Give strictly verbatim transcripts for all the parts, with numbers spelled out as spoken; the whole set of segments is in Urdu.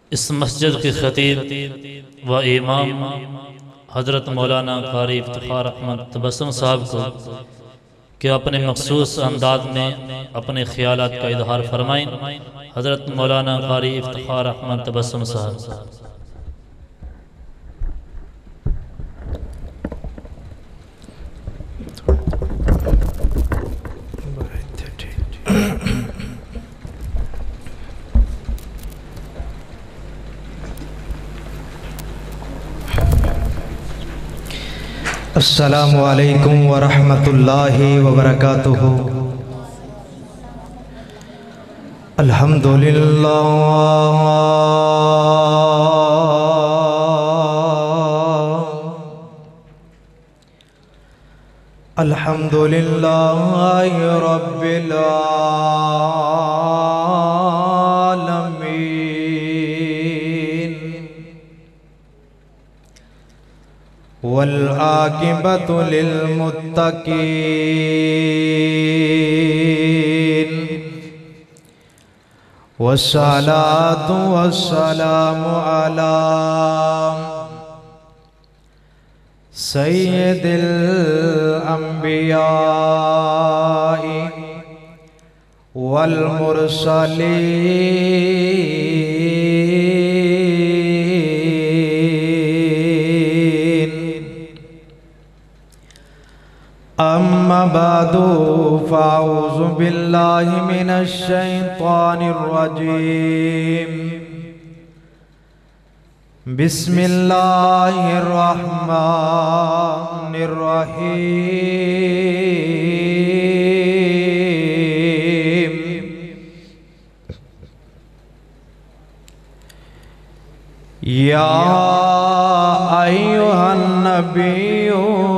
اس مسجد کے خطیب و امام حضرت مولانا قاری افتخار احمد تبسم صاحب کو کہ اپنے مخصوص انداز میں اپنے خیالات کا اظہار فرمائیں۔ حضرت مولانا قاری افتخار احمد تبسم صاحب۔ السلام علیکم ورحمۃ اللہ وبرکاتہ۔ الحمدللہ الحمدللہ رب العالمین والعاقبۃ للمتقین والصلاۃ والسلام علی سید الانبیاء والمرسلین اما بعد فاعوذ باللہ من الشیطان الرجیم بسم اللہ الرحمن الرحیم یا ایھا النبی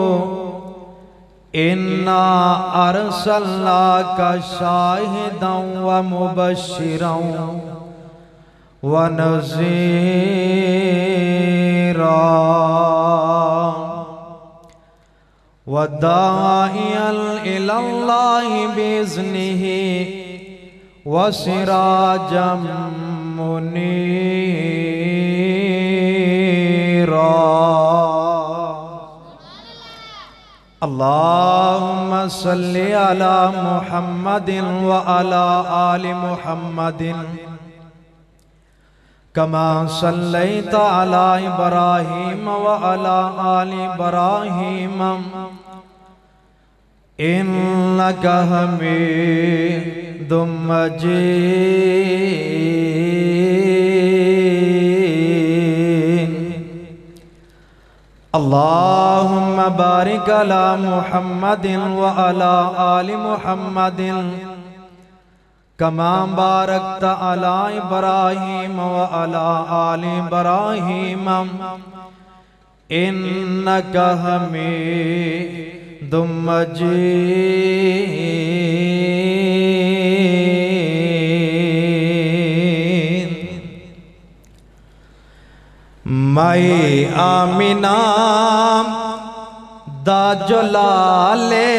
انا ارسلناک شاہدا ومبشرا ونذیرا وداعیا الی اللہ باذنہ وسراجا منیرا اللہم صلی علی محمد وعلی آل محمد کما صلیت علی ابراہیم وعلی آل ابراہیم انک حمید مجید اللہم بارک علی محمد وعلی آل محمد کما بارکت علی ابراہیم وعلی آل ابراہیم انک حمید مجید مائی آمینہ دا جلالے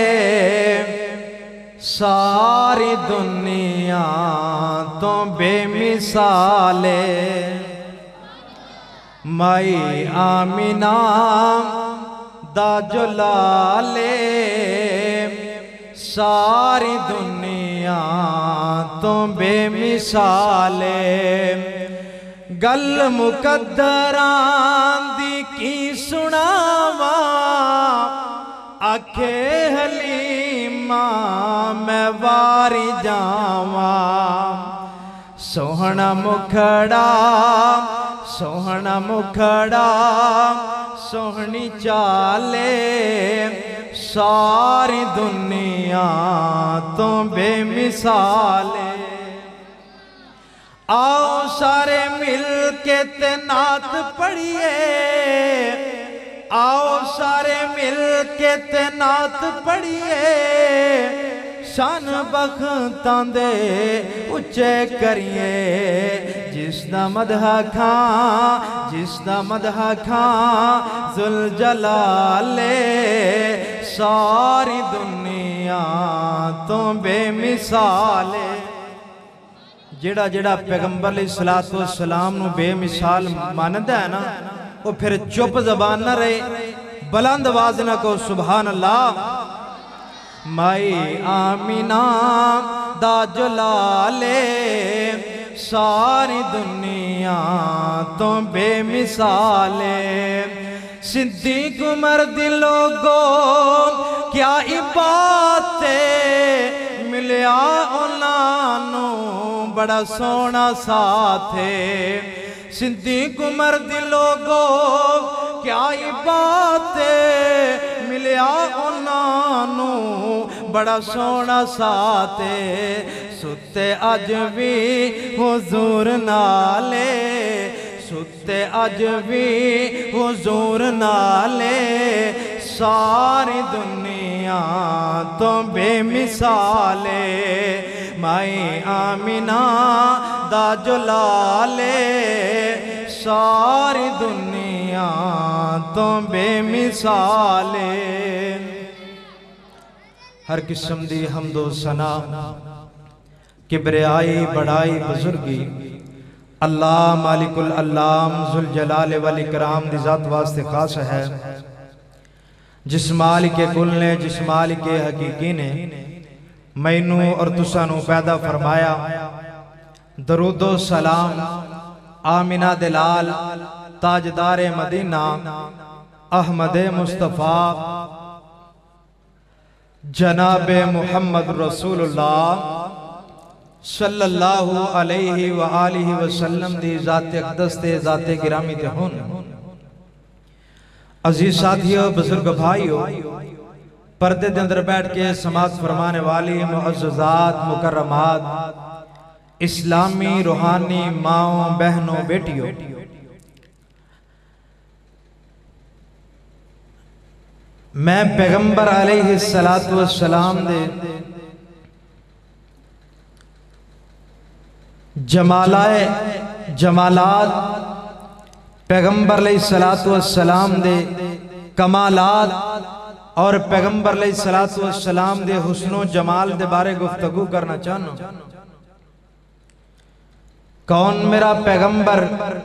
ساری دنیا تو بے مثالے مائی آمینہ دا جلالے ساری دنیا تو بے مثالے گل مقدران دی کی سناوا آکھے حلیمہ میں واری جاواں سوہنا مکھڑا سوہنا مکھڑا سوہنی چالے ساری دنیا تو بے مثالے آؤ سارے مل کے نعت پڑھیے آؤ سارے مل کے نعت پڑھیے شان بختاں دے اچھے کریے جس دا مدح کھاں جس دا مدح کھاں ذوالجلالے ساری دنیا تو بے مثالے جیڑا جیڑا پیغمبر علیہ السلام نو بے مثال مانتا ہے نا وہ پھر چپ زبان نہ رہے، بلند آواز نہ کو سبحان اللہ۔ مائی آمینہ دا جلالے ساری دنیا تو بے مثالے، صدیق عمر دی لوگوں کیا باتیں ملیا انہوں بڑا سونا ساتھے، صدیق عمر دی لوگوں کیا باتیں ملیا انہوں بڑا سونا ساتھے، ستے اج بھی حضور نالے، ستے اج بھی حضور نالے، ساری دنیا تو بے مثالے، مائی آمینہ دا جلالے ساری دنیا تو بے مثالے۔ ہر قسم دی حمد و ثنا کبریائی بڑائی بزرگی اللہ مالک العلام ذوالجلال والاکرام دی ذات واسطے خاص ہے، جس مالک کل نے جس مالک حقیقی نے مینو اور تسانو پیدا فرمایا، درود و سلام آمینہ دلال تاجدار مدینہ احمد مصطفیٰ جناب محمد رسول اللہ صلی اللہ علیہ وآلہ وسلم دی ذات اقدس تے ذات گرامی تے ہون۔ عزیز ساتھیو، بزرگ بھائیو، پردے دے اندر بیٹھ کے سماعت فرمانے والی معززات مکرمات اسلامی روحانی ماؤں بہنوں بیٹیوں، میں پیغمبر علیہ السلام دے جمالائے جمالات، پیغمبر علیہ السلام دے کمالات اور پیغمبر علیہ السلام دے حسن و جمال دے بارے گفتگو کرنا چاہنا۔ کون میرا پیغمبر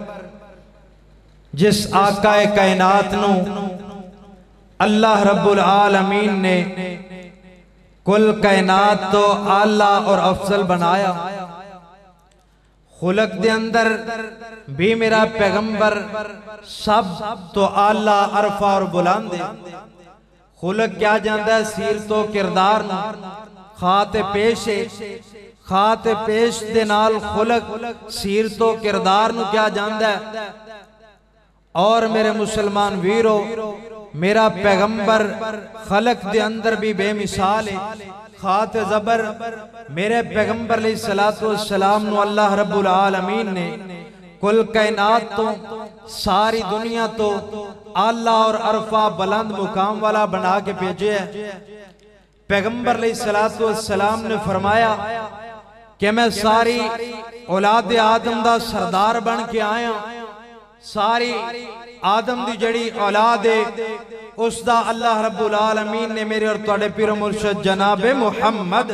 جس آقا کائنات نو اللہ رب العالمین نے کل کائنات تو اعلیٰ اور افضل بنایا، خلق دے اندر بھی میرا پیغمبر سب تو اعلیٰ عرفہ اور بلند ہے۔ خلق کیا جاندہ ہے؟ سیر تو کردار نا خات پیش ہے، خات پیش دے نال خلق سیر تو کردار نو کیا جاندہ ہے۔ اور میرے مسلمان ویرو، میرا پیغمبر خلق دے اندر بھی بے مثال ہے، خات زبر میرے پیغمبر علیہ السلام نو اللہ رب العالمین نے کل کائنات تو ساری دنیا تو اعلیٰ اور عرفہ بلند مقام والا بنا کے بھیجے ہے۔ پیغمبر علیہ السلام نے فرمایا کہ میں ساری اولاد آدم دا سردار بن کے آیا، ساری آدم دی جڑی اولاد ہے اس دا اللہ رب العالمین نے میرے اور توڑے پیر و مرشد جناب محمد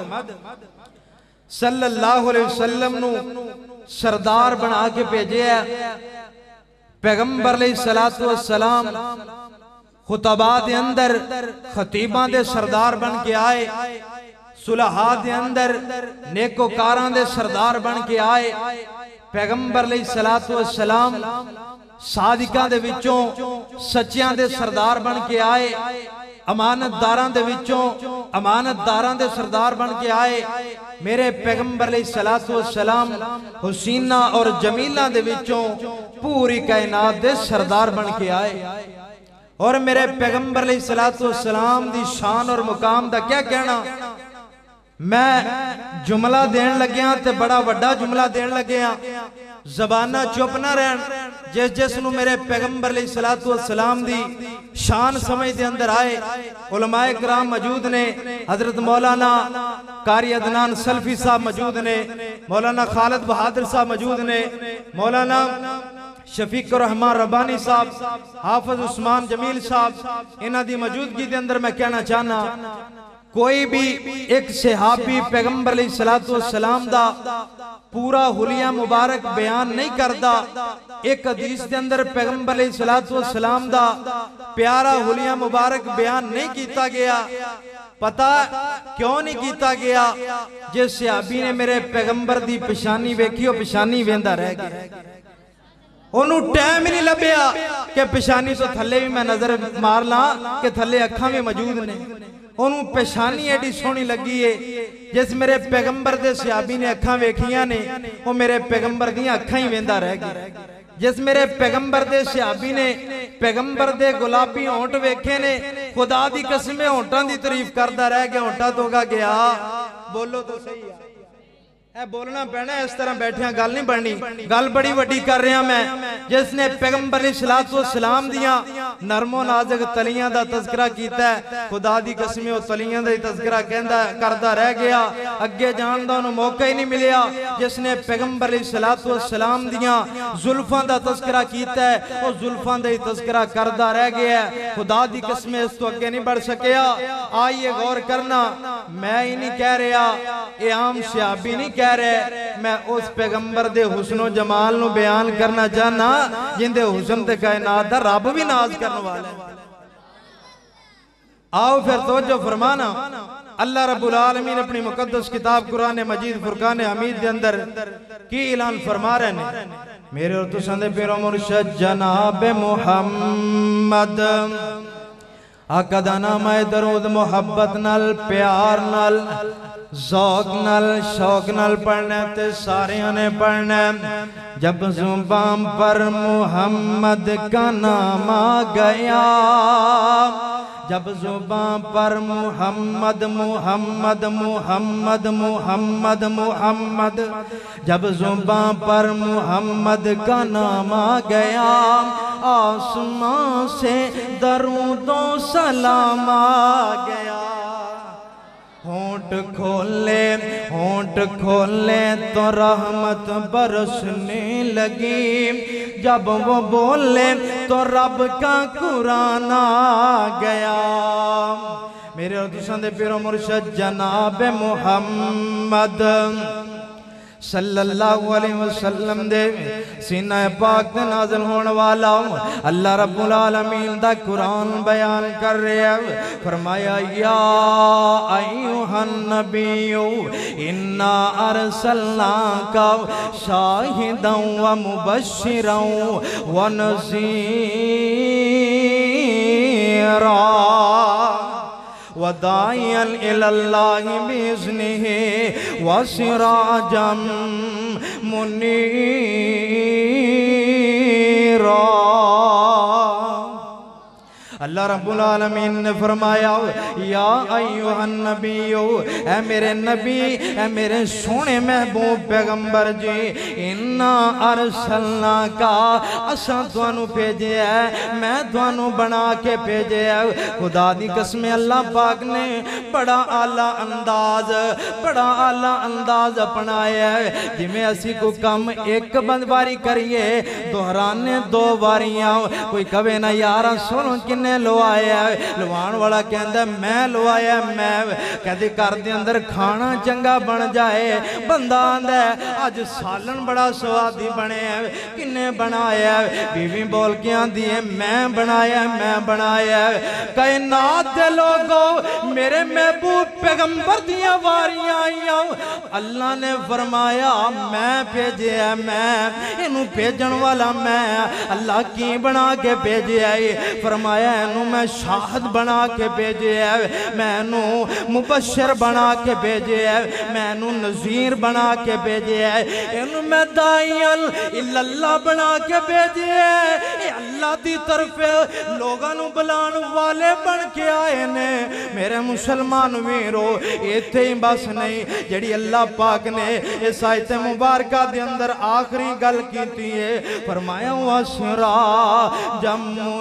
صلی اللہ علیہ وسلم نو سردار بنا کے بھیجے ہے۔ پیغمبر علیہ السلام خطبات دے اندر خطیبان دے سردار بن کے آئے، صلحات دے اندر نیکوکاران دے سردار بن کے آئے۔ پیغمبر علیہ السلام صادقان دے وچوں سچیان دے سردار بن کے آئے، امانت داران دے وچوں امانت داران دے سردار بن کے آئے۔ میرے پیغمبر علیہ السلام حسینہ اور جمیلہ دے وچوں پوری کائنات دے سردار بن کے آئے۔ اور میرے پیغمبر علیہ السلام دی شان اور مقام دا کیا کہنا، میں جملہ دین لگیاں تے بڑا وڈا جملہ دین لگیاں، زبانہ چپ نہ رہن، جس جس نو میرے پیغمبر علیہ السلام دی شان سمجھ دے اندر آئے۔ علماء کرام موجود نے، حضرت مولانا قاری عدنان سلفی صاحب موجود نے، مولانا خالد بہادر صاحب موجود نے، مولانا شفیق الرحمن ربانی صاحب، حافظ عثمان جمیل صاحب، انہاں دی موجودگی دے اندر میں کہنا چاہنا کوئی بھی ایک صحابی پیغمبر علیہ السلام دا پورا حلیہ مبارک بیان نہیں کردا. ایک حدیث دے اندر پیغمبر علیہ السلام دا پیارا حلیہ مبارک بیان نہیں کیتا گیا. پتہ کیوں نہیں کیتا گیا؟ جس صحابی نے میرے پیغمبر دی پشانی ویکھی وہ پشانی ویندا رہ گیا. انہوں ٹائم ہی نہیں لبیا کہ پشانی تو تھلے بھی میں نظر مار لاں کہ تھلے اکھاں میں موجود نے. انہوں پشانی ایڈی سونی لگی ہے. جس میرے پیغمبر دے صحابی نے اکھاں ویکھیاں نے وہ میرے پیغمبر دیاں اکھاں ہی ویندا رہ گیا. جس میرے پیغمبر دے صحابی نے پیغمبر دے گلابی ہونٹ ویکھے نے خدا دی قسم ہونٹاں دی تعریف کردا رہ گیا. ہونٹاں تو گا گیا بولو تو صحیح ہے. اے بولنا پینا اس طرح بیٹھیاں گل نہیں بڑھنی. گل بڑی وڈی کر رہا میں. جس نے پیغمبر علیہ السلام دیاں نرم و نازک تلیاں دا تذکرہ کیتا ہے خدا دی قسم وہ تلیاں دا تذکرہ کہندا کردا رہ گیا. اگے جان دا انہوں موقع ہی نہیں ملیا. جس نے پیغمبر علیہ السلام دیاں زلفاں دا تذکرہ کیتا ہے وہ زلفاں دا تذکرہ کردا رہ گیا. خدا دی قسم اس تو اگے نہیں بڑھ سکیا. آئیے غور کرنا. میں ہی نہیں کہہ رہا اے عام صحابی نہیں کہہ رہے. میں اس پیغمبر دے حسن و جمال نو بیان کرنا چاہنا جن دے حسن تے کائنات دا رب بھی ناز کرنے والے. آؤ پھر توجہ فرمانا. اللہ رب العالمین اپنی مقدس کتاب قرآن مجید فرقان حمید دے اندر کی اعلان فرما رہے ہیں. میرے اور تساں دے پیرو مرشد جناب محمد آقا دا نام ہے درود محبت نال پیار نال ذوق نال شوق نال پڑھنے تے سارے نے پڑھنے. جب زبان پر محمد کا نام آ گیا جب زبان پر محمد محمد محمد محمد محمد جب زبان پر محمد کا نام آ گیا آسمان سے درود و سلام آ گیا. ہونٹ کھولے ہونٹ کھولے تو رحمت برسنے لگی. جب وہ بولے تو رب کا قرآن آ گیا. میرے اور دوسرے دے پیرو مرشد جناب محمد صلی اللہ علیہ وسلم دے سینہ پاک دے نازل ہونے والا اللہ رب العالمین دا قرآن بیان کر رہے ہیں. فرمایا یا ایوہ النبی انا ارسلناکا شاہدا و مبشرا و نذیرا وَدَاعِيًا إِلَى اللَّهِ بِإِذْنِهِ وَسِرَاجًا مُنِيرًا. اللہ رب العالمین نے فرمایا یا ایوہ النبی اے میرے نبی اے میرے سونے محبوب پیغمبر جی انا ارسلنا کا اساں توانو بھیجے ہے میں توانو بنا کے بھیجے ہے. خدا دی قسم اللہ پاک نے بڑا اعلیٰ انداز بڑا اعلیٰ انداز اپنایا ہے. جی میں اسی کو کم ایک بند باری کریے دہرانے دو باریاں کوئی کبھی نہ یارہ سنو کنے لو آیا ہے. لوان والا کہندہ میں لو آیا ہے میں کہتے کر دے اندر کھانا چنگا بن جائے. بندہ آندہ ہے آج سالن بڑا سوادی بنے ہے کنے بنایا ہے. بیوی بول کے آندھی ہے میں بنایا ہے میں بنایا ہے. کائنات دے لوگوں میرے محبوب پیغمبر دیا واریاں آئیاں اللہ نے فرمایا میں بھیجے ہے میں انہوں بھیجن والا میں اللہ کی بنا کے بھیجے ہے. فرمایا انہوں میں شاہد بنا کے بھیجے ہے میں انہوں مبشر بنا کے بھیجے ہے میں انہوں نذیر بنا کے بھیجے ہے انہوں میں داعیاً اللہ بنا کے بھیجے ہے. اللہ دی طرف لوگاں بلان والے بن کے آئے نے. میرے مسلمان ویرو ایتھے ہی بس نہیں جڑی اللہ پاک نے اس آیت مبارکہ دے اندر آخری گل کیتی ہے. فرمایا وَسِرَاجًا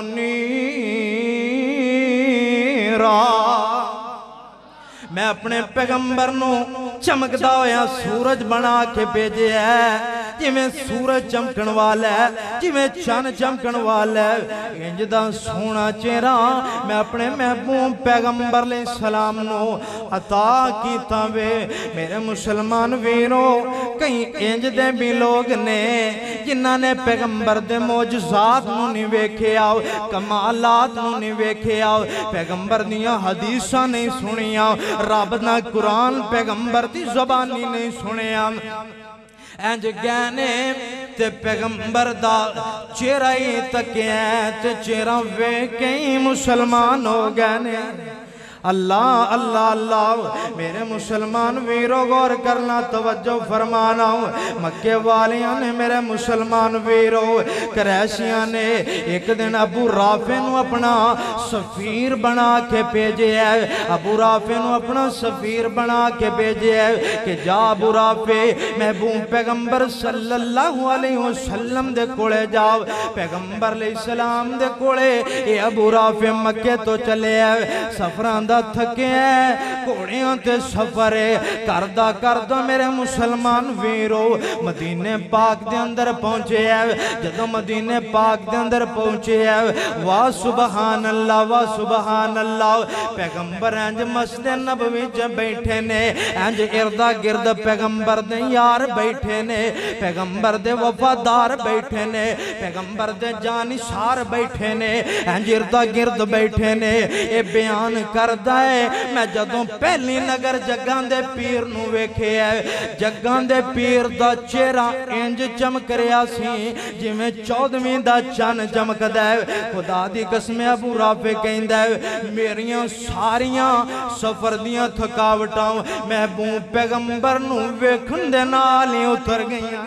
مُنِيرًا میں اپنے پیغمبر نو چمکدا ہویا سورج بنا کے بھیجے ہے जिवें सूरज चमकण वाला है, जिवें चन चमकण वाला है, इंज दा सोहना चेहरा मैं अपने महबूब पैगंबर ले सलाम नो अता कीता वे। मेरे मुसलमान वीरो कई इंज दे भी लोग ने जिन्हां ने पैगंबर दे मौजज़ात नूं नहीं वेखिया, कमालात नूं नहीं वेखिया, पैगंबर दियां हदीसां नहीं सुनिया, रब दा कुरान पैगंबर दी ज़बानी नहीं सुनिया। इंज गहने ते पैगंबर दा चेहरा ही तकिया ते चेहरा वेख के ही मुसलमान हो गए ने। अल्लाह अल्लाह अल्लाह मेरे मुसलमान वीरो गौर करना, तवज्जो फरमाना। मक्के वालियां ने मेरे मुसलमान वीरो करैशियां ने एक दिन अबू राफे नू अपना सफीर बना के भेजे है, अबू राफे नू अपना सफीर बना के भेजे है कि जा अबू राफे महबूब पैगंबर सल्लल्लाहु अलैहि वसल्लम दे कोले जाओ। पैगंबर अलैहिस्सलाम दे कोले ये अबू राफे मक्के तो चले है, सफरां थके घोड़ियां ते सफर करदा करदा मेरे मुसलमान वीरो मदीने पाक दे अंदर पहुंचे है। जदों मदीने पाक दे अंदर पहुंचे है, वाह सुबहान अल्लाह वाह सुबहान अल्लाह, पैगंबर इंज मस्जिद नबवी च बैठे ने, इंज इर्दा गिर्द पैगंबर दे यार बैठे ने, पैगंबर दे वफादार बैठे ने, पैगंबर दे जानिसार बैठे ने, इंज इर्दा गिर्द बैठे ने। ये बयान कर मैं जदों पहली नगर जग्गां दे पीर नू वेखिया, जग्गां दे पीर दा चेहरा इंज चमक रहा सी जिवें चौदहवीं दा चन चमकदा है। खुदा दी कसम अबू राफे कहंदा है मेरियां सारियां सफर दियां थकावटां महबूब पैगंबर नू वेखण दे नाल ही उतर गईयां।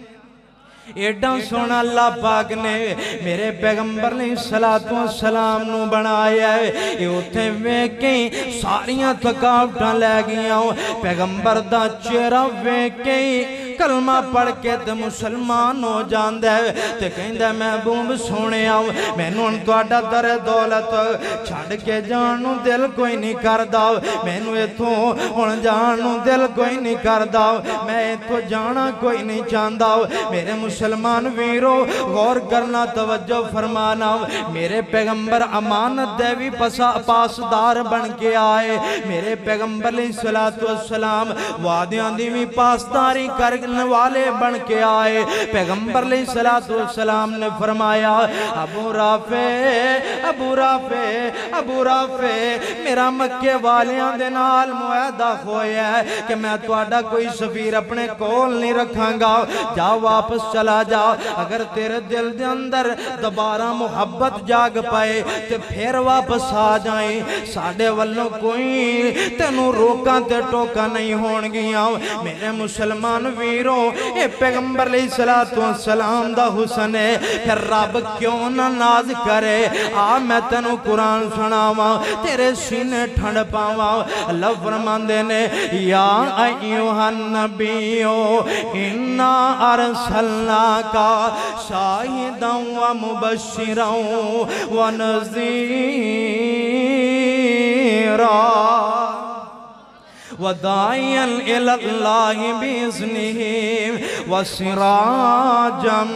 एडा सोना अल्लाह पाक ने मेरे पैगंबर ने सलातो सलाम नू बनाया है, ये उथे वेख के सारियां थकावटां लै गईयां। पैगंबर दा चेहरा वेख के कलमा पढ़ के ते मुसलमान हो जांदा है ते कहंदा महबूब सोहणिया मैनू हुण तुहाडा दर दौलत छड्ड के जाण नू दिल कोई नहीं करदा, मैनू इथों हुण जाण नू दिल कोई नहीं करदा, मैं इथों जाना कोई नहीं चाहता। मेरे मुसलमान वीरो गौर करना, तवज्जो फरमाना, मेरे पैगंबर अमानत दे भी पसा पासदार बन के आए। मेरे पैगंबर अलैहिस्सलातु वस्सलाम वादियां दी भी पासदारी कर वाले बन के आए। पैगंबर अलैहिस्सलातु वस्सलाम ने फरमाया Abu Rafi Abu Rafi Abu Rafi मेरा मक्के वालियां दे नाल मुआहदा होया है कि मैं तुहाडा कोई सफीर अपने कोल नहीं रखांगा, जा वापस चला जा। अगर तेरे दिल दे अंदर दोबारा मुहब्बत जाग पाए ते फिर वापस आ जाए, साडे वल्लों कोई तेनू रोकां ते टोका नहीं होणगियां। मेरे मुसलमान वीर ए पैगंबर अलैहिस्सलातु वस्सलाम दा हुस्न है, फिर रब क्यों ना नाज करे। आ मैं तेनू कुरान सुनावा तेरे सीने ठंड पावा। अल्लाह फरमांदे ने या अय्युहन नबियो इन्ना अरसलनाका शाहिदन व मुबश्शिरन व नज़ीरा वदाइयन इलल्लाहि बिइज़्निहि वसिराजम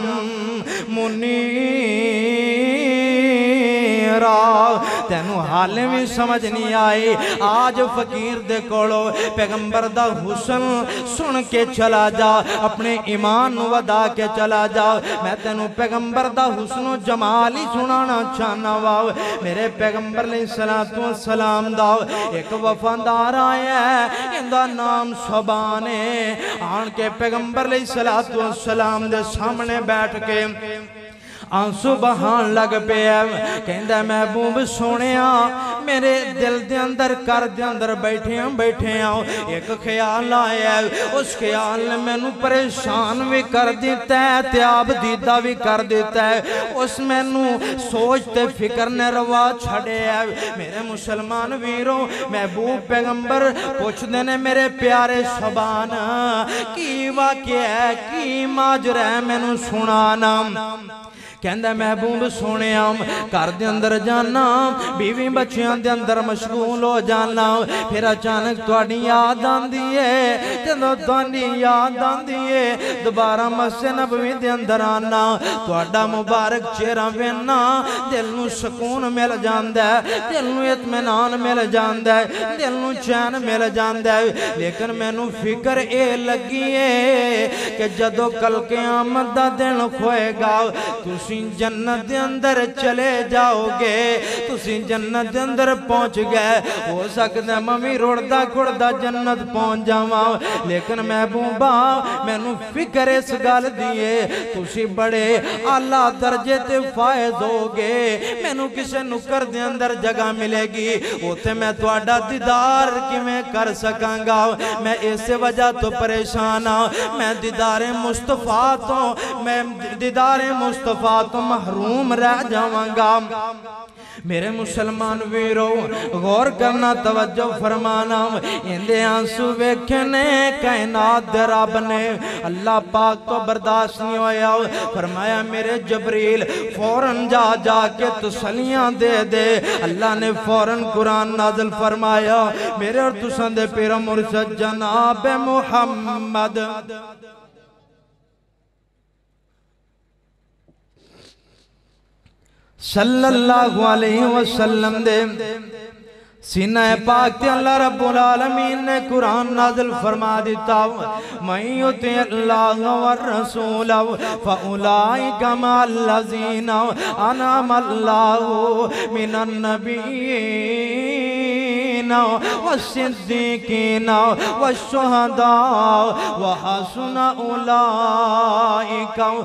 मुनीरा। तेनू हाल भी समझ नहीं आई, आज फकीर दे कोलो पैगंबर दा हुस्न सुन के चला जा, अपने ईमान नू वधा के चला जा। मैं तेनू पैगंबर दा हुस्न जमाल ही सुनाना चाहना वा। मेरे पैगंबर अलैहिस्सलातु वस्सलाम दा एक वफादार आया है, इंदा नाम सुबान है। आन के पैगंबर अलैहिस्सलातु वस्सलाम दे सामने बैठ के आंसू बहान लग पिया, कहंदा महबूब सोहणिया मेरे दिल दे अंदर कर दे अंदर बैठे बैठे एक ख्याल आया, उस ख्याल ने मैनू परेशान भी कर दिता है ते आप दीदा भी कर दिता है। उस मैनू सोच ते फिक्र ने रवा छड़िया। मेरे मुसलमान वीरों महबूब पैगंबर पुछदे ने मेरे प्यारे सुबान की वाक़या है, की माजरा है, मैनू सुनाना। کہندہ محبوب سونے آم کار دے اندر جانا بیوی بچیاں دے اندر مشغول ہو جانا پھر اچانک توڑی یاد آن دیئے جدو توڑی یاد آن دیئے دوبارہ مسجد نبوی دے اندر آنا توڑا مبارک چہرہ وینا دل نو سکون مل جاندہ ہے دل نو اطمینان مل جاندہ ہے دل نو چین مل جاندہ ہے لیکن میں نو فکر اے لگی ہے کہ جدو کل قیامت دا دن کھوئے گا تُسی جنت دے اندر چلے جاؤ گے تُسی جنت دے اندر پہنچ گئے ہو سکتا ہے ممی روڑدہ کھڑدہ جنت پہنچ جاؤں لیکن محبوبہ میں نو فکر اس گال دیئے تُسی بڑے اعلیٰ درجے تے فائز ہو گے میں نو کسے نکر دے اندر جگہ ملے گی ہوتے میں تو آڈا دیدار کی میں کر سکاں گا میں اس وجہ تو پریشان ہوں میں دیدار مصطفیٰ تو میں دیدار مصطفیٰ تو محروم رہ جاؤں گا میرے مسلمان ویرو غور کرنا توجہ فرمانا اندے آنسو ویکھنے کائنات دے رب نے اللہ پاک تو برداشت نہیں ہویا فرمایا میرے جبریل فوراں جا جا کے تسلیاں دے دے اللہ نے فوراں قرآن نازل فرمایا میرے اور تسان دے پیر مرشد جناب محمد صلی اللہ علیہ وسلم دے سینہ پاک تے اللہ رب العالمین نے قرآن نازل فرما دیتا مَن یُطِعِ اللَّهَ وَالرَّسُولَ فَأُولَئِکَ مَعَ الَّذِینَ أَنْعَمَ اللَّهُ مِنَ النَّبِیِّینَ وَالصِّدِّیقِینَ وَالشُّہَدَاءِ وَحَسُنَ أُولَئِکَ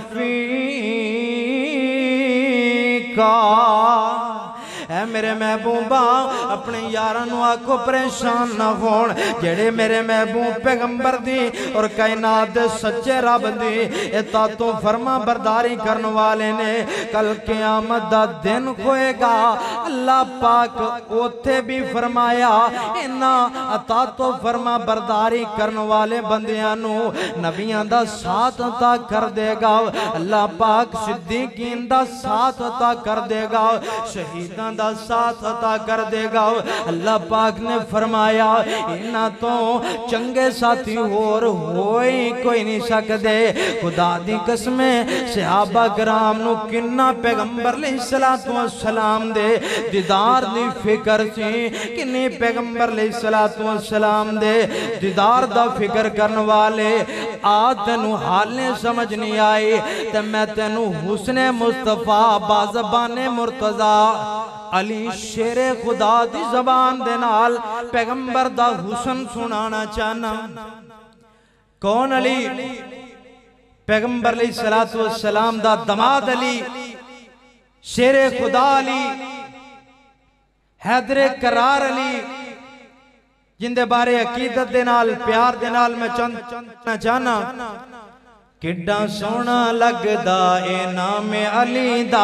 رَفِیقًا اے میرے محبوبہ اپنے یارانو آکو پریشان نہ ہون جڑے میرے محبوب پیغمبر دی اور کائنات سچے رب دی اطاعتوں فرما برداری کرن والے نے کل قیامت دا دن کھوئے گا اللہ پاک اوتھے بھی فرمایا انہا اطاعتوں فرما برداری کرن والے بندیانو نبیاں دا ساتھ عطا کر دے گا اللہ پاک صدیقین دا ساتھ عطا کر دے گا شہیدان دا ساتھ عطا کر دے گا اللہ پاک نے فرمایا انہا تو چنگے ساتھی اور ہوئی کوئی نہیں سکدے خدا دی قسمیں صحابہ کرام نو کنہ پیغمبر علیہ السلام دے دیدار دی فکر سی کنی پیغمبر علیہ السلام دے دیدار دا فکر کرن والے آج تینو حالیں سمجھ نہیں آئی تے میں تینو حسن مصطفیٰ بازبان مرتضی علی شیر خدا دی زبان دے نال پیغمبر دا حسن سنانا چاہنا کون علی پیغمبر علیہ السلام دا دماد علی شیر خدا علی حیدر کرار علی جن دے بارے عقیدت دے نال پیار دے نال میں چند چاہنا کڈا سونا لگ دا اے نام علی دا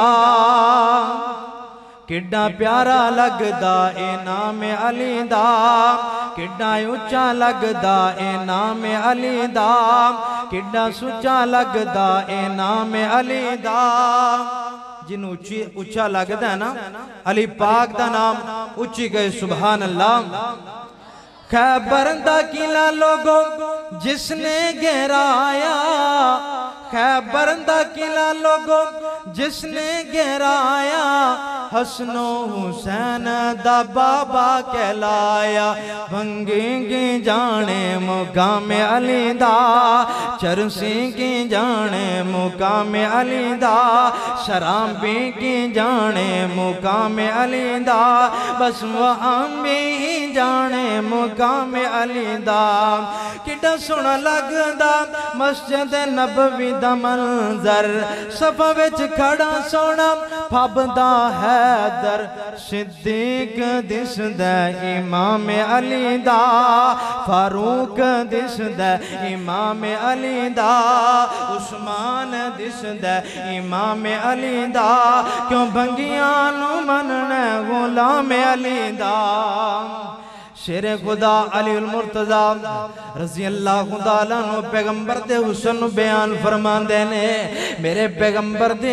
کڈا پیارا لگ دا اے نام علی دا کڈا اچھا لگ دا اے نام علی دا کڈا سچا لگ دا اے نام علی دا جن اچھا لگ دا ہے نا علی پاک دا نام اچھی گئے سبحان اللہ خیبر دا قلعہ لوگو جس نے گہرایا خیبر دا قلعہ لوگو جس نے گہرایا حسن و حسین دا بابا کہلایا بھنگی کی جانے مقام علی دا چرسی کی جانے مقام علی دا شرابی کی جانے مقام علی دا بس وہاں بھی جانے مقام علی دا کڈا سونا لگ دا مسجد نبوی دا منظر صفا وچ کھڑا سونا پھب دا حیدر صدیق دس دا امام علی دا فاروق دس دا امام علی دا عثمان دس دا امام علی دا کیوں بھنگیاں نو مننے غلام علی دا شیر خدا علی المرتضی رضی اللہ تعالیٰ عنہ پیغمبر دے حسن بیان فرمان دینے میرے پیغمبر دے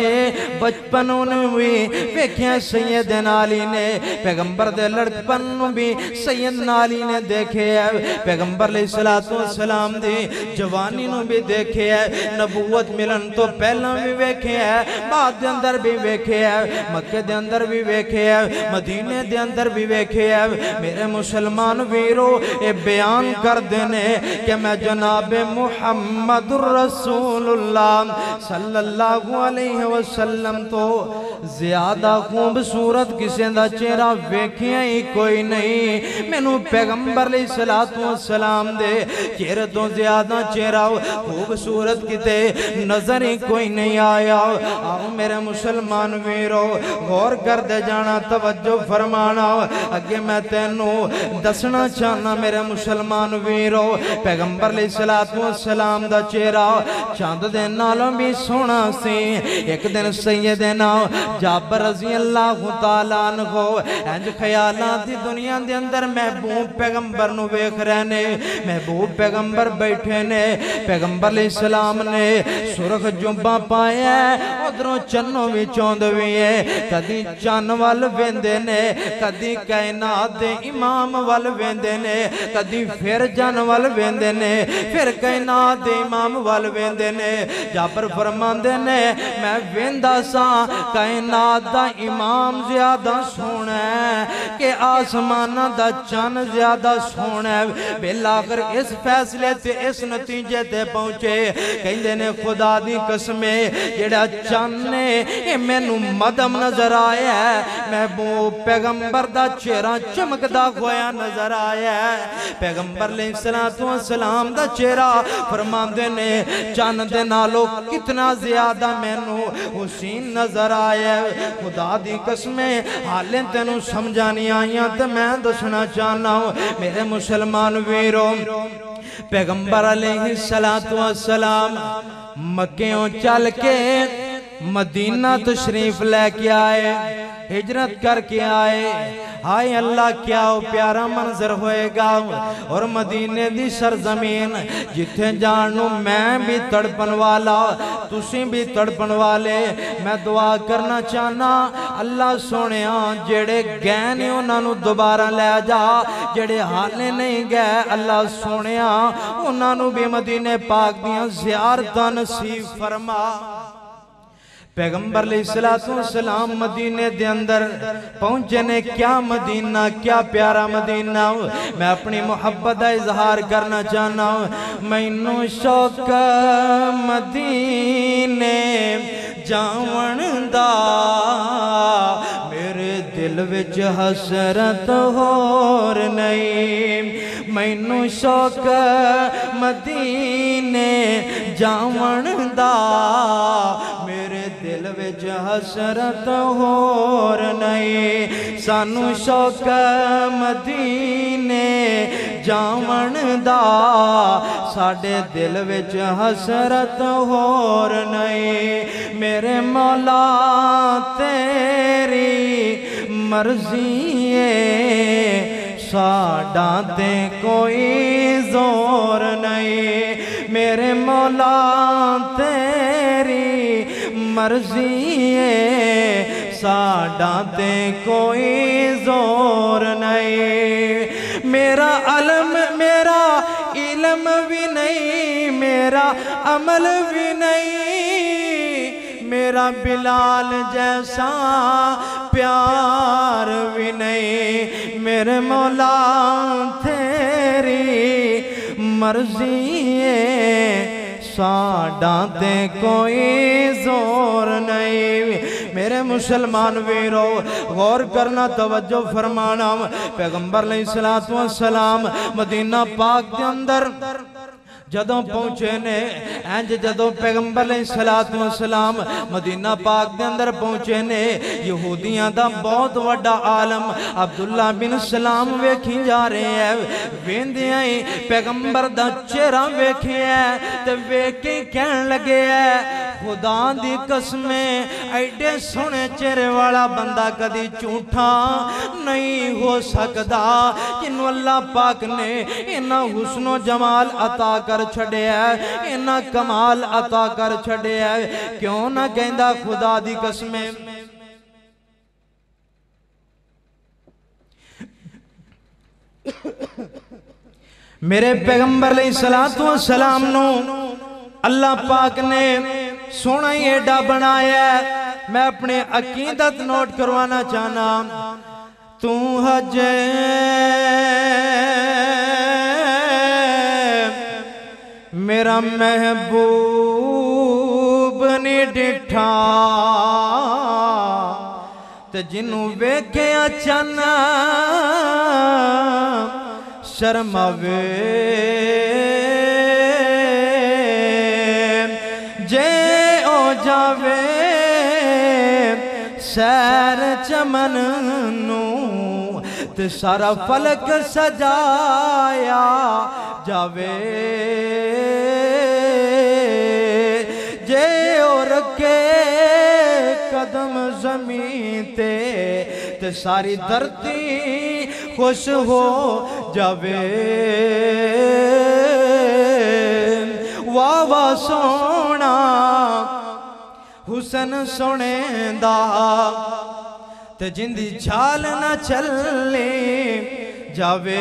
بچپنوں نے بھی ویکھیں سیدنا علی نے پیغمبر دے لڑکپنوں بھی سیدنا علی نے دیکھے ہے پیغمبر علیہ السلام دی جوانی نو بھی دیکھے ہے نبوت ملن تو پہلا بھی ویکھے ہے بعد دے اندر بھی ویکھے ہے مکہ دے اندر بھی ویکھے ہے مدینے دے اندر بھی ویکھے ہے میرے مسلمان ویرو اے بیان کر دینے کہ میں جناب محمد الرسول اللہ صلی اللہ علیہ وسلم تو زیادہ خوبصورت کسی دا چہرہ ویکھیا ہی کوئی نہیں مینوں پیغمبر علیہ السلام دے چہرے تو زیادہ چہرہ خوبصورت کتے نظر ہی کوئی نہیں آیا آؤ میرے مسلمان ویرو غور کر دے جانا توجہ فرمانا اگے میں تینوں دسنا چاہنا میرے مسلمان ویرو پیغمبر علیہ السلام دا چہرہ چاند دے نالوں بھی سونا سی ایک دن سیدنا جابر رضی اللہ تعالیٰ عنہ انج خیالات دی دنیا دے اندر محبوب پیغمبر نو ویکھ رہنے محبوب پیغمبر بیٹھے نے پیغمبر علیہ السلام نے سرخ جنبہ پایا ادھروں چنوں بھی چوند بھی ہے کدی چان وال ویندے نے کدی کائنات دے امام وال ویندے نے کدی پھر جان وال ویندے نے پھر کائنات دے امام وال ویندے نے جابر فرماندے نے میں ویندا سا کائنات دا امام زیادہ سونا ہے کہ آسمان دا چان زیادہ سونا ہے بالآخر اس فیصلے تے اس نتیجے تے پہنچے کہندے نے خدا دی قسمیں جڑا چان نے یہ مینوں مدم نظر آیا ہے محبوب پیغمبر دا چہرہ چمک دا گویا نظر آیا ہے پیغمبر علیہ السلام دا چہرہ فرماندے نے چان دے نالو کتنا زیادہ مینوں حسین نظر آیا ہے خدا دی قسمیں حالیں تینوں سمجھانی آئیاں تے میں دسنا چاہنا ہوں میرے مسلمان ویرو پیغمبر علیہ السلام مکیوں چل کے مدینہ تشریف لے کے آئے ہجرت کر کے آئے ہائے اللہ کیا پیارا منظر ہوئے گا اور مدینے دی سرزمین جتھے جانوں میں بھی تڑپن والا تسی بھی تڑپن والے میں دعا کرنا چاہنا اللہ سونے جڑے گئے نے انہاں نو دوبارہ لے جا جڑے حالے نہیں گئے اللہ سونے انہاں نو بھی مدینے پاک دیاں زیارتاں نصیب فرما پیغمبر علیہ السلام مدینے دے اندر پہنچے نے کیا مدینہ کیا پیارا مدینہ میں اپنی محبت دا اظہار کرنا چاہنا ہوں مینوں شوق مدینے جاون دا میرے دل وچ حسرت ہور نہیں مینوں شوق مدینے جاون دا میرے دل وچ حسرت ہور نہیں سانو شوق مدینے جاون دا ساڑے دل وچ حسرت ہور نہیں میرے مولا تیری مرضی ہے ساڑا تے کوئی زور نہیں میرے مولا تیری مرضی ہے ساڑا تے کوئی زور نہیں میرا علم میرا علم بھی نہیں میرا عمل بھی نہیں میرا بلال جیسا پیار بھی نہیں میرے مولا تیری مرضی ہے ساڑا تے کوئی زور نہیں میرے مسلمان ویرو غور کرنا توجہ فرمانا پیغمبر علیہ السلام مدینہ پاک کے اندر جدوں پہنچے نے انج جدوں پیغمبر علیہ السلام مدینہ پاک دے اندر پہنچے نے یہودیاں دا بہت وڈا عالم عبداللہ بن سلام ویکھی جا رہے ہیں ویندیاں ہی پیغمبر دا چہرہ ویکھی ہے تے ویکھی کہن لگے ہے خدا دی قسمیں ایڈے سونے چہرے والا بندہ کدی جھوٹا نہیں ہو سکدا جنہوں اللہ پاک نے انہا حسن و جمال عطا کر چھڑے ہے انہا کمال عطا کر چھڑے ہے کیوں نہ کہندہ خدا دی قسمیں میرے پیغمبر علیہ السلام نو اللہ پاک نے سونا ہی ایڈا بنایا ہے میں اپنے عقیدت نوٹ کروانا چاہنا تو حج میرا محبوب نہیں ڈٹھا تے جنوں ویکھیا چاہنا شرماوے جے او جاوے سیر چمن نو تے سارا فلک سجایا جاوے جے او رکھے قدم زمین تے تے ساری دھرتی خوش ہو جاوے واہ واہ سونا حسن سونے دا تے جندی چھال نہ چلے جاوے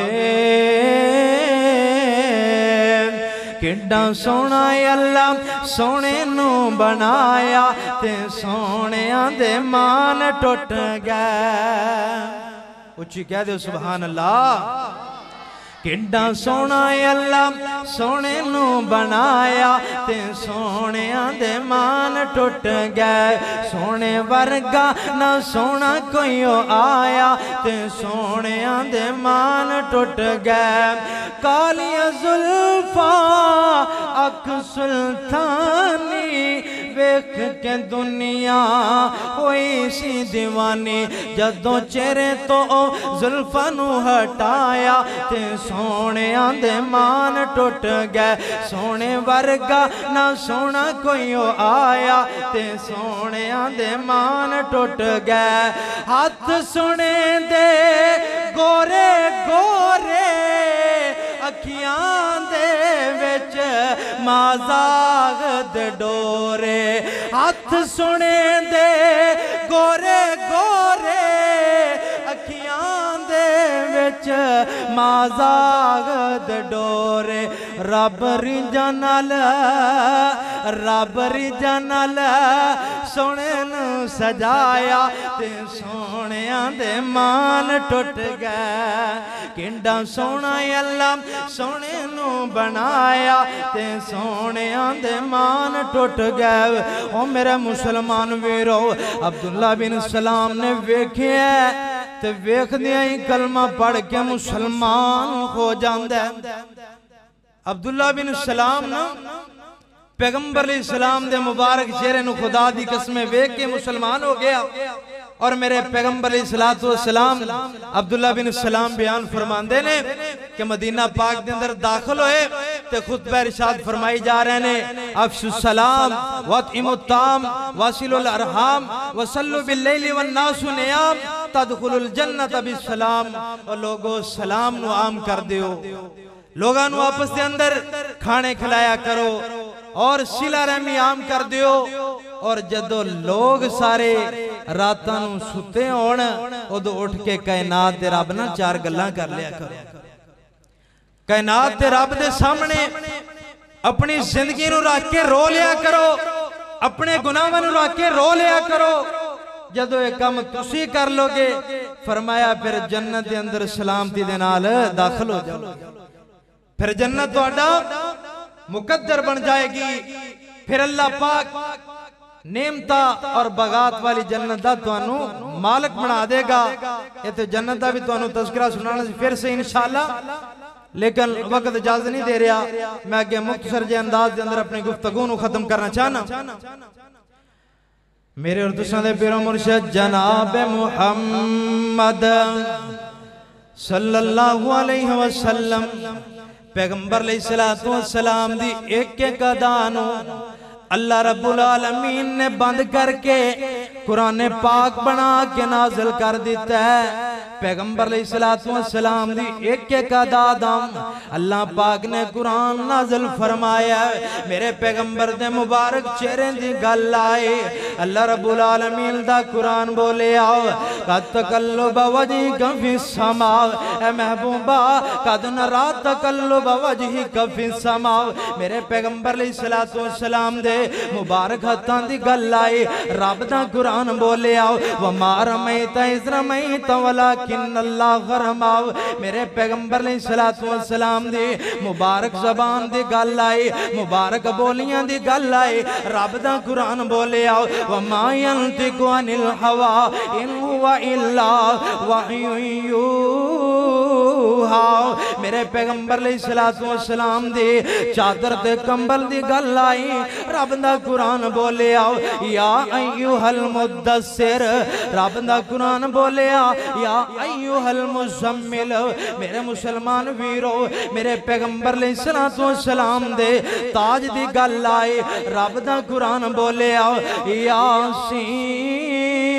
کڈا سونا اللہ سونے نو بنایا تے سونے آندے مان ٹوٹ گئے اچھی کہہ دے سبحان اللہ کڈا سونا اللہ سونے نو بنایا تے سونے آندے مان ٹوٹ گئے سونے ورگا نہ سونا کوئی آیا تے سونے آندے مان ٹوٹ گئے کالی زلفا اک سلطانی ویکھ کے دنیا ہوئی سی دیوانی جدوں چہرے تو زلفا نو ہٹایا تے سونے آندے مان ٹوٹ گئے سونے ورگا نہ سونا کوئی آیا تے سونے آندے مان ٹوٹ گئے ہاتھ سونے دے گورے گورے اکھیاں دے وچ مازاغ دے ڈورے ہاتھ سونے دے گورے گورے اکھیاں دے وچ مازاغ دے ڈورے رب رنجا نال رب رنجا نال سونے نو سجایا تے سونے دے مان ٹوٹ گئے کنڈا سونا اللہ سونے نو بنایا تے سونے دے مان ٹوٹ گئے او میرے مسلمان ویرو عبداللہ بن سلام نے ویکھے تے ویکھ دیا ہی کلمہ پڑھ کے مسلمان ہو جاندے عبداللہ بن سلام نا پیغمبر علیہ السلام دے مبارک چہرے نو خدا دی قسمیں ویکھ کے مسلمان ہو گیا اور میرے پیغمبر علیہ السلام عبداللہ بن سلام بیان فرماندے نے کہ مدینہ پاک دے اندر داخل ہوئے تے خطبہ ارشاد فرمائی جا رہے نے افشو السلام واتعموا الطعام واصلوا الارحام وصلوا باللیل والناس نیام تدخلوا الجنت بالسلام اور لوگوں سلام نو عام کر دیو لوگاں نو آپس دے اندر کھانے کھلایا کرو اور صلہ رحمی عام کر دیو اور جدو لوگ سارے راتاں نو ستے ہون ادو اٹھ کے کائنات دے رب نہ چار گلاں کر لیا کرو کائنات دے رب دے سامنے اپنی زندگی نو رکھ کے رو لیا کرو اپنے گناہاں نو رکھ کے رو لیا کرو جدو ایک کام تسی کر لو گے فرمایا پھر جنت دے اندر سلامتی دے نال داخل ہو جاؤ پھر جنت تہاڈا مقدر بن جائے گی پھر اللہ پاک نعمتہ اور بغات والی جنت دا توانو مالک بنا دے گا یہ تو جنت دا بھی توانو تذکرہ سنانا پھر سے انشاءاللہ لیکن وقت اجازت نہیں دے رہا میں آگے مختصر جے انداز دے اندر اپنی گفتگو نو ختم کرنا چاہنا میرے اور تساں دے پیرو مرشد جناب محمد صلی اللہ علیہ وسلم پیغمبر علیہ السلام دی ایک ایک ادانو اللہ رب العالمین نے بند کر کے قرآن پاک بنا کے نازل کر دیتا ہے پیغمبر علیہ السلام دی ایک ایک عدادم اللہ پاک نے قرآن نازل فرمایا ہے میرے پیغمبر دے مبارک چہرے دی گل آئے اللہ رب العالمین دا قرآن بولے آؤ قد تقلب وجہک فی السماء اے محبوبہ قد نرا تقلب وجہک فی السماء میرے پیغمبر علیہ السلام دے مبارک ہتھاں دی گل آئے رب دا قرآن بولے آؤ وما رمیت اذ رمیت ولیکن اللہ غرماؤ میرے پیغمبر علیہ السلام دی مبارک زبان دی گل آئے مبارک بولیاں دی گل آئے رب دا قرآن بولے آؤ وما ینطق عن الہوی ان ہوا الا وحی یوحا میرے پیغمبر علیہ السلام دی چادر تے کمبل دی گل آئی رب دا قرآن بولے آؤ یا ایوہ المدثر رب دا قرآن بولے آؤ یا ایوہ المزمل میرے مسلمان ویرو میرے پیغمبر علیہ السلام دے تاج دی گل آئی رب دا قرآن بولے آؤ یاسین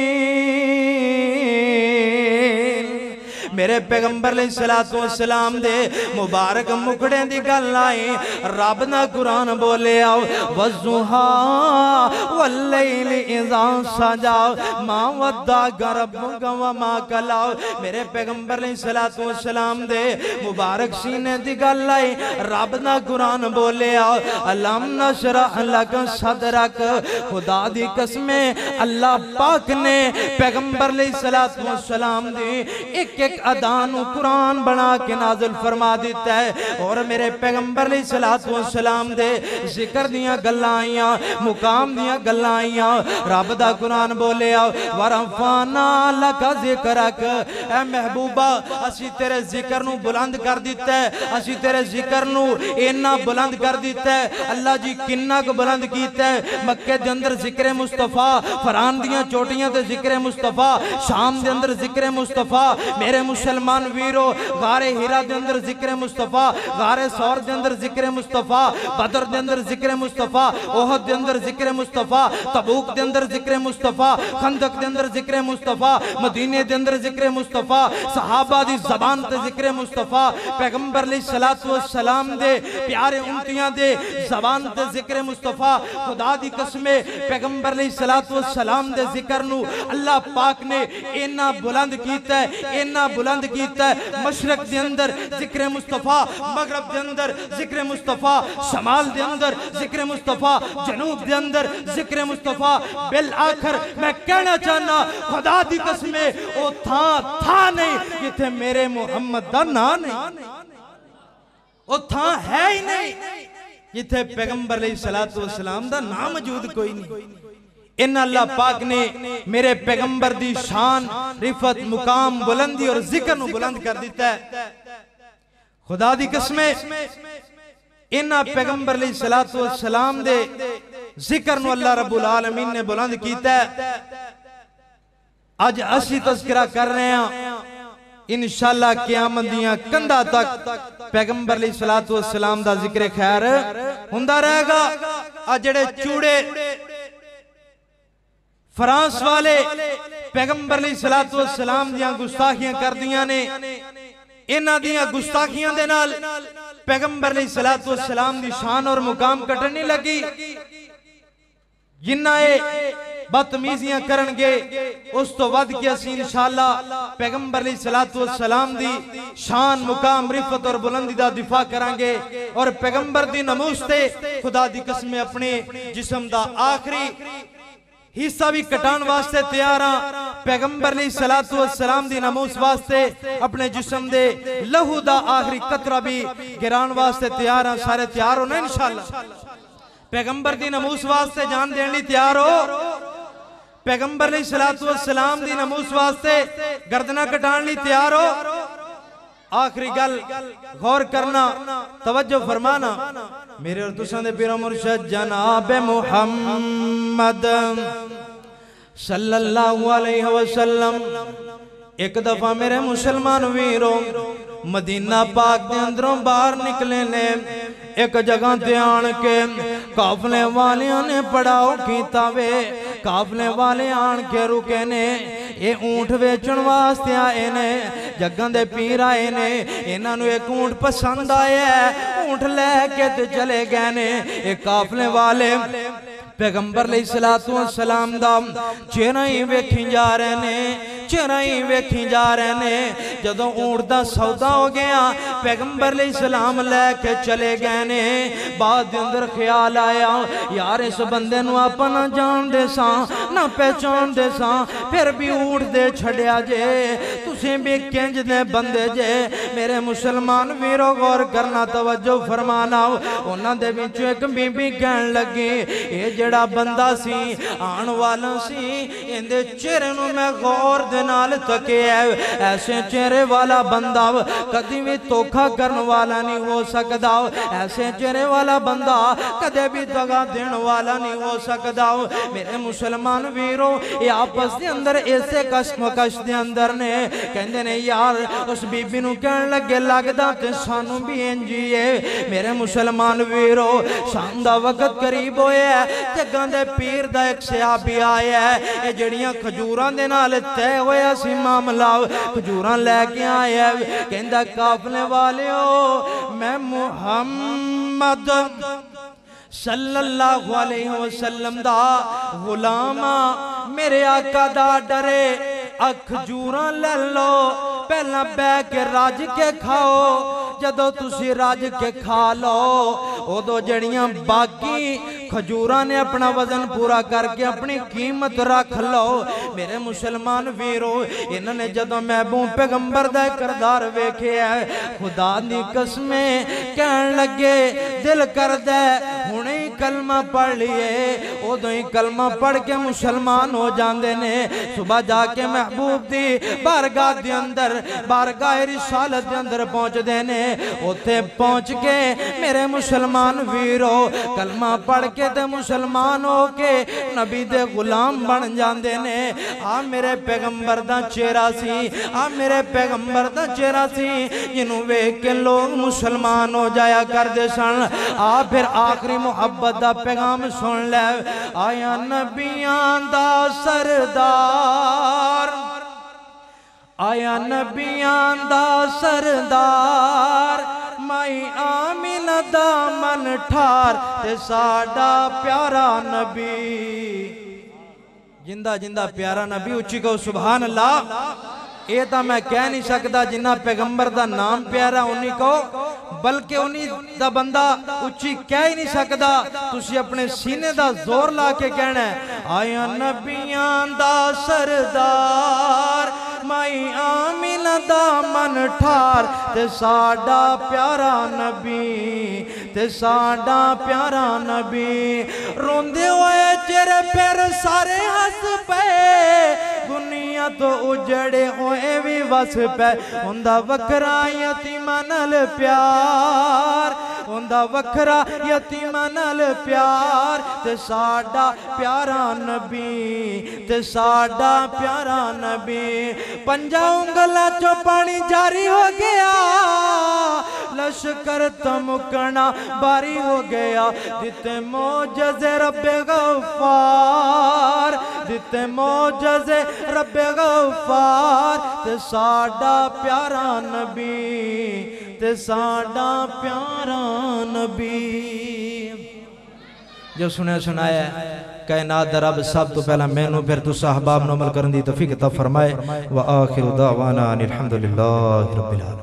میرے پیغمبر علیہ السلام دے مبارک مکڑے دی گل آئی رب دا قرآن بولے آؤ وَالضُّحَىٰ وَاللَّيْلِ اِذَا سَجَا مَا وَدَّعَكَ رَبُّكَ وَمَا قَلَا میرے پیغمبر علیہ السلام دے مبارک سینے دی گل آئی رب دا قرآن بولے آؤ الم نشرح لک صدرک خدا دی قسمیں اللہ پاک نے پیغمبر علیہ السلام دی ایک ایک ادان قرآن بنا کے نازل فرما دیتا ہے اور میرے پیغمبر علیہ السلام دے ذکر دیاں گلائیاں مقام دیاں گلائیاں رب دا قرآن بولے آؤ وَرَفَعْنَا لَكَ ذِكْرَكَ اے محبوبہ اسی تیرے ذکر نو بلند کر دیتا ہے اسی تیرے ذکر نو اینا بلند کر دیتا ہے اللہ جی کنہ کو بلند کیتا ہے مکہ دے اندر ذکر مصطفیٰ فران دیاں چوٹیاں تے ذکر مصطفیٰ شام دے اندر ذکر مصطفیٰ میرے مسلمان ویرو غار ہیرا دے اندر ذکر مصطفیٰ غار سور دے اندر ذکر مصطفیٰ بدر دے اندر ذکر مصطفیٰ احد دے اندر ذکر مصطفیٰ تبوک دے اندر ذکر مصطفیٰ خندق دے اندر ذکر مصطفیٰ مدینے دے اندر ذکر مصطفیٰ صحابہ دی زبان تے ذکر مصطفیٰ پیغمبر علیہ السلام دے پیارے امتیاں دے زبان تے ذکر مصطفیٰ خدا دی قسمیں پیغمبر علیہ السلام دے ذکر نو اللہ پاک نے اینا بلند کیتا ہے اینا بلند کیتا ہے مشرق دے اندر ذکر مصطفیٰ مغرب دے اندر ذکر مصطفیٰ شمال دے اندر ذکر مصطفیٰ جنوب دے اندر ذکر مصطفیٰ بالآخر میں کہنا چاہنا خدا دی قسمیں او تھا تھا نہیں یہ تھے میرے محمد دا نا نہیں او تھا ہے ہی نہیں یہ تھے پیغمبر علیہ السلام دا نا موجود کوئی نہیں ان اللہ پاک نے میرے پیغمبر دی شان رفت مقام بلندی اور ذکر نو بلند کر دیتا ہے خدا دی قسمیں ان پیغمبر علیہ السلام دے ذکر نو اللہ رب العالمین نے بلند کیتا ہے آج اسی تذکرہ کر رہے ہیں انشاءاللہ قیامت دیاں کندہ تک پیغمبر علیہ السلام دا ذکر خیر ہندہ رہے گا آج جڑے چوڑے فرانس والے پیغمبر علیہ السلام دیاں گستاخیاں کر دیاں نے انہاں دیاں گستاخیاں دے نال پیغمبر علیہ السلام دی شان اور مقام کٹنے لگی جنہ اے بدتمیزیاں کرنگے اس تو ود کی اسی انشاءاللہ پیغمبر علیہ السلام دی شان مقام رفت اور بلندی دا دفاع کرانگے اور پیغمبر دی نموستے خدا دی قسم اپنے جسم دا آخری حصہ بھی کٹان واسطے تیاراں پیغمبر علیہ السلام دی نموس واسطے اپنے جسم دے لہو دا آخری قطرہ بھی گران واسطے تیاراں سارے تیار ہونا انشاءاللہ پیغمبر دی نموس واسطے جان دینی تیار ہو پیغمبر علیہ السلام دی نموس واسطے گردنہ کٹان لی تیار ہو آخری گل غور کرنا توجہ فرمانا میرے اور تسان دے پیرا مرشد جناب محمد صلی اللہ علیہ وسلم ایک دفعہ میرے مسلمان ویروں مدینہ پاک دے اندروں باہر نکلے نے ایک جگہ تے آن کے قافلے والیاں نے پڑاؤ کیتا وے قافلے والے آن کے رکے نے اے اونٹ ویچن واسطے آئے نے جگہ دے پیر آئے نے انہاں نو ایک اونٹ پسند آیا ہے اونٹ لے کے تے چلے گئے نے اے قافلے والے پیغمبر علیہ السلام دا چہرہ ہی ویکھی جا رہے نے چہرہ ہی ویکھی جا رہے نے جدوں اونٹ دا سودا ہو گیا پیغمبر علیہ السلام لے کے چلے گئے نے بعد دے اندر خیال آیا یار اس بندے نو آپا نہ جان دے ساں نہ پہچان دے ساں پھر بھی اونٹ دے چھڑیا جے تسیں بھی کنج دے بندے جے میرے مسلمان ویرو غور کرنا توجہ فرمانا انہاں دے وچوں ایک بی بی کہن لگی اے جڑا بندہ سی آن والا سی ان دے چہرے نو میں غور دے نال تکے ہے ایسے چہرے والا بندہ کدی بھی توکھا کرن والا نہیں ہو سکدا ایسے چہرے والا بندہ کدے بھی دغا دین والا نہیں ہو سکدا میرے مسلمان ویرو یہ آپس دے اندر ایسے قسم کش دے اندر نے کہندے نے یار اس بی بی نو کہن لگے لگدا تے سانو بھی انجی ہے میرے مسلمان ویرو شام دا وقت قریب ہوئے ہے جگہ دے پیر دا ایک صحابی آیا ہے اے جڑیاں کھجوران دے نال تے ہویا سی معاملہ کھجوران لے کے آیا ہے کہندہ قافلے والے ہو میں محمد صلی اللہ علیہ وسلم دا غلامہ میرے آقا دا ڈرے کھجوران لے لو پہلا بے کے راج کے کھاؤ جدو تسی راج کے کھا لو او دو جڑیاں باقی کھجوران نے اپنا وزن پورا کر کے اپنی قیمت رکھ لو میرے مسلمان ویرو انہوں نے جدو محبوب پیغمبر دے کردار ویکھے ہے خدا دی قسمیں کہن لگے دل کر دے ہنے ہی کلمہ پڑھ لیے او دو ہی کلمہ پڑھ کے مسلمان ہو جاندے نے صبح جا کے محبوب دی بارگاہ دی اندر بارگاہ رسالت دی اندر پہنچ دینے اوتے پہنچ کے میرے مسلمان ویرو کلمہ پڑھ کے تے مسلمان ہو کے نبی دے غلام بن جاندے نے آ میرے پیغمبر دا چہرہ سی آ میرے پیغمبر دا چہرہ سی جنہوں ویکھ کے لوگ مسلمان ہو جایا کر دے سن آ پھر آخری محبت دا پیغام سن لے آیا نبیان دا سردار آیا نبیان دا سردار مائی آمین دا من ٹھار تے ساڑا پیارا نبی جندہ جندہ پیارا نبی اچھی کو سبحان اللہ یہ تا میں کہہ نہیں سکتا جنہ پیغمبر دا نام پیارا انہی کو بلکہ انہی دا بندہ اچھی کہہ ہی نہیں سکتا تسی اپنے سینے دا زور لا کے کہنا ہے آیا نبیان دا سردار مائی آمین دا من ٹھار تے ساڑا پیارا نبی تے ساڑا پیارا نبی روندے ہوئے چہرے پھر سارے ہس پے دنیا تو اجڑے ہوئے بھی وس پے اندہ وکرا یتیمانل پیار اندہ وکرا یتیمانل پیار تے ساڑا پیارا نبی تے ساڑا پیارا نبی پنجا انگلہ چو پانی جاری ہو گیا لشکر تمکنا باری ہو گیا دیتے موجز رب غفار دیتے موجز رب غفار تے ساڑا پیارا نبی تے ساڑا پیارا نبی جو سنے سنایا ہے کائنات در رب سب تو پہلا مینو پھر تو صحباب نو عمل کرن دی توفیق عطا فرمائے وآخر دعوانا الحمدللہ رب العالمین.